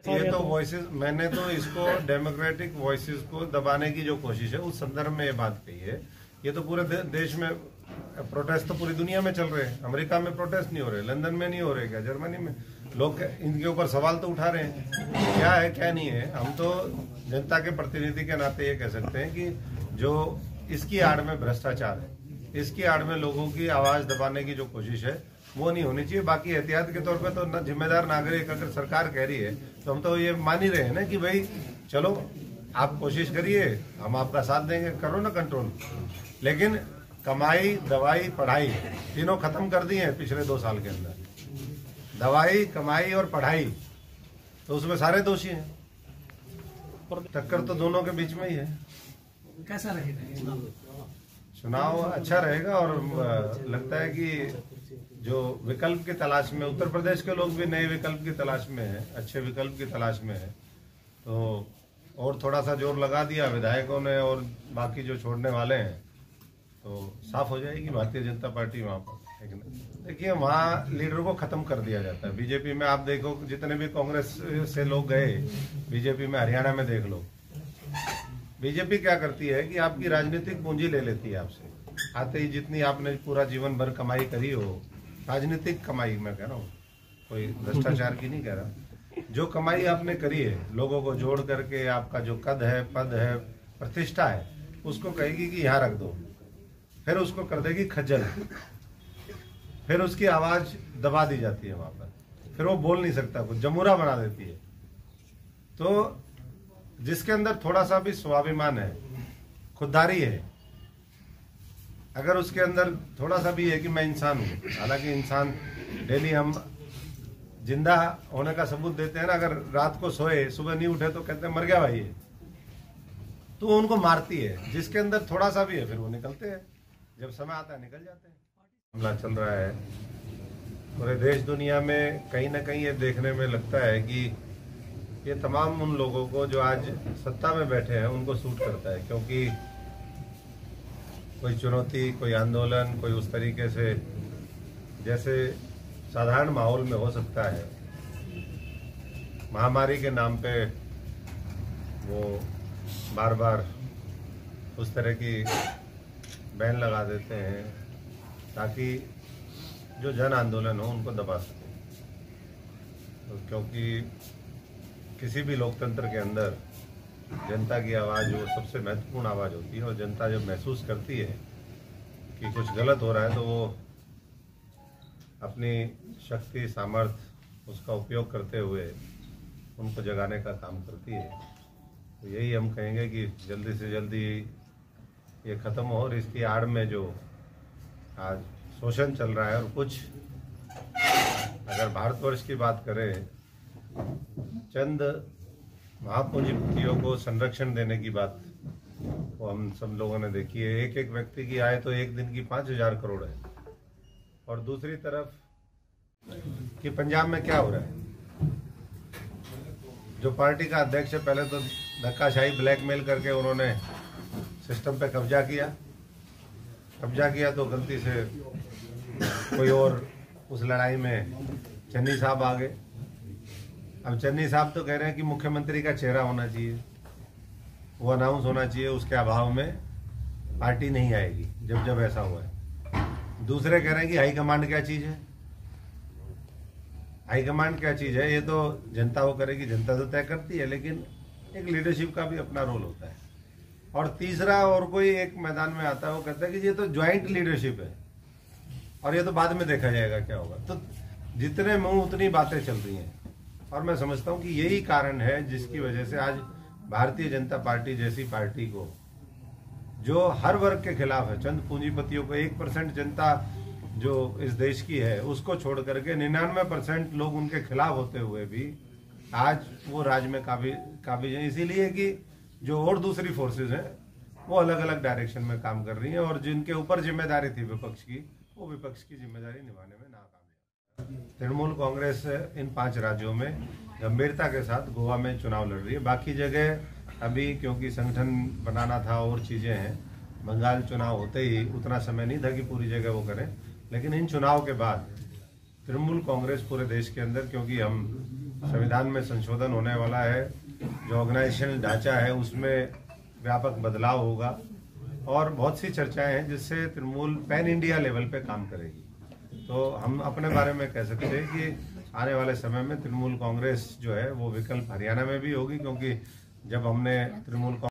ये तो वॉइसेस, मैंने तो इसको डेमोक्रेटिक वॉइसेस को दबाने की जो कोशिश है उस संदर्भ में ये बात कही है। ये तो पूरे देश में प्रोटेस्ट तो पूरी दुनिया में चल रहे हैं। अमेरिका में प्रोटेस्ट नहीं हो रहे, लंदन में नहीं हो रहे, क्या जर्मनी में लोग इनके ऊपर सवाल तो उठा रहे हैं, क्या है क्या नहीं है। हम तो जनता के प्रतिनिधि के नाते ये कह सकते हैं कि जो इसकी आड़ में भ्रष्टाचार है, इसकी आड़ में लोगों की आवाज दबाने की जो कोशिश है वो नहीं होनी चाहिए। बाकी एहतियात के तौर पे तो जिम्मेदार नागरिक अगर सरकार कह रही है तो हम तो ये मान ही रहे हैं ना कि भाई चलो आप कोशिश करिए, हम आपका साथ देंगे, करो ना कंट्रोल। लेकिन कमाई, दवाई, पढ़ाई तीनों खत्म कर दी है पिछले 2 साल के अंदर। दवाई, कमाई और पढ़ाई, तो उसमें सारे दोषी हैं। टक्कर तो दोनों के बीच में ही है। कैसा रहेगा चुनाव? अच्छा रहेगा और लगता है कि जो विकल्प की तलाश में, उत्तर प्रदेश के लोग भी नए विकल्प की तलाश में है, अच्छे विकल्प की तलाश में है। तो और थोड़ा सा जोर लगा दिया विधायकों ने और बाकी जो छोड़ने वाले हैं तो साफ हो जाएगी भारतीय जनता पार्टी वहां पर। देखिए वहाँ लीडर को खत्म कर दिया जाता है। बीजेपी में आप देखो जितने भी कांग्रेस से लोग गए बीजेपी में, हरियाणा में देख लो, बीजेपी क्या करती है कि आपकी राजनीतिक पूंजी ले लेती है आपसे। आते ही जितनी आपने पूरा जीवन भर कमाई करी हो, राजनीतिक कमाई मैं कह रहा हूँ, कोई भ्रष्टाचार की नहीं कह रहा, जो कमाई आपने करी है लोगों को जोड़ करके, आपका जो कद है, पद है, प्रतिष्ठा है, उसको कहेगी कि यहाँ रख दो, फिर उसको कर देगी खज्जल, फिर उसकी आवाज दबा दी जाती है वहां पर, फिर वो बोल नहीं सकता, कुछ जमूरा बना देती है। तो जिसके अंदर थोड़ा सा भी स्वाभिमान है, खुददारी है, अगर उसके अंदर थोड़ा सा भी है कि मैं इंसान हूं, हालांकि इंसान डेली हम जिंदा होने का सबूत देते हैं ना, अगर रात को सोए सुबह नहीं उठे तो कहते हैं मर गया भाई, तो वो उनको मारती है। जिसके अंदर थोड़ा सा भी है फिर वो निकलते हैं, जब समय आता है निकल जाते हैं। हमला चल रहा है पूरे देश दुनिया में, कहीं ना कहीं ये देखने में लगता है कि ये तमाम उन लोगों को जो आज सत्ता में बैठे हैं उनको सूट करता है, क्योंकि कोई चुनौती, कोई आंदोलन, कोई उस तरीके से जैसे साधारण माहौल में हो सकता है, महामारी के नाम पे वो बार बार उस तरह की बैन लगा देते हैं ताकि जो जन आंदोलन हो उनको दबा सके। तो क्योंकि किसी भी लोकतंत्र के अंदर जनता की आवाज़ वो सबसे महत्वपूर्ण आवाज़ होती है, और जनता जब महसूस करती है कि कुछ गलत हो रहा है तो वो अपनी शक्ति, सामर्थ्य, उसका उपयोग करते हुए उनको जगाने का काम करती है। तो यही हम कहेंगे कि जल्दी से जल्दी ये ख़त्म हो, और इसकी आड़ में जो आज शोषण चल रहा है, और कुछ अगर भारतवर्ष की बात करें, चंद महापूंजीपतियों को संरक्षण देने की बात वो हम सब लोगों ने देखी है। एक एक व्यक्ति की आय तो एक दिन की 5,000 करोड़ है। और दूसरी तरफ कि पंजाब में क्या हो रहा है, जो पार्टी का अध्यक्ष है, पहले तो धक्काशाही ब्लैकमेल करके उन्होंने सिस्टम पे कब्जा किया तो गलती से कोई और उस लड़ाई में चन्नी साहब आ गए। अब चन्नी साहब तो कह रहे हैं कि मुख्यमंत्री का चेहरा होना चाहिए, वो अनाउंस होना चाहिए, उसके अभाव में पार्टी नहीं आएगी जब ऐसा हुआ है। दूसरे कह रहे हैं कि हाईकमांड क्या चीज है, हाईकमांड क्या चीज है, ये तो जनता वो करेगी, जनता तो तय करती है, लेकिन एक लीडरशिप का भी अपना रोल होता है। और तीसरा और कोई एक मैदान में आता है, वो कहता है कि ये तो ज्वाइंट लीडरशिप है और ये तो बाद में देखा जाएगा क्या होगा। तो जितने मुंह उतनी बातें चल रही हैं, और मैं समझता हूं कि यही कारण है जिसकी वजह से आज भारतीय जनता पार्टी जैसी पार्टी को, जो हर वर्ग के खिलाफ है, चंद पूंजीपतियों को, 1% जनता जो इस देश की है उसको छोड़ करके 99% लोग उनके खिलाफ होते हुए भी आज वो राज में काबिज हैं। इसीलिए कि जो और दूसरी फोर्सेज हैं वो अलग अलग डायरेक्शन में काम कर रही हैं, और जिनके ऊपर जिम्मेदारी थी विपक्ष की, वो विपक्ष की जिम्मेदारी निभाने में नाकाम है। तृणमूल कांग्रेस इन 5 राज्यों में गंभीरता के साथ गोवा में चुनाव लड़ रही है। बाकी जगह अभी क्योंकि संगठन बनाना था और चीजें हैं, बंगाल चुनाव होते ही उतना समय नहीं था कि पूरी जगह वो करें, लेकिन इन चुनाव के बाद तृणमूल कांग्रेस पूरे देश के अंदर, क्योंकि हम संविधान में संशोधन होने वाला है, जो ऑर्गेनाइजेशनल ढांचा है उसमें व्यापक बदलाव होगा और बहुत सी चर्चाएं हैं जिससे तृणमूल पैन इंडिया लेवल पे काम करेगी। तो हम अपने बारे में कह सकते हैं कि आने वाले समय में तृणमूल कांग्रेस जो है वो विकल्प हरियाणा में भी होगी, क्योंकि जब हमने तृणमूल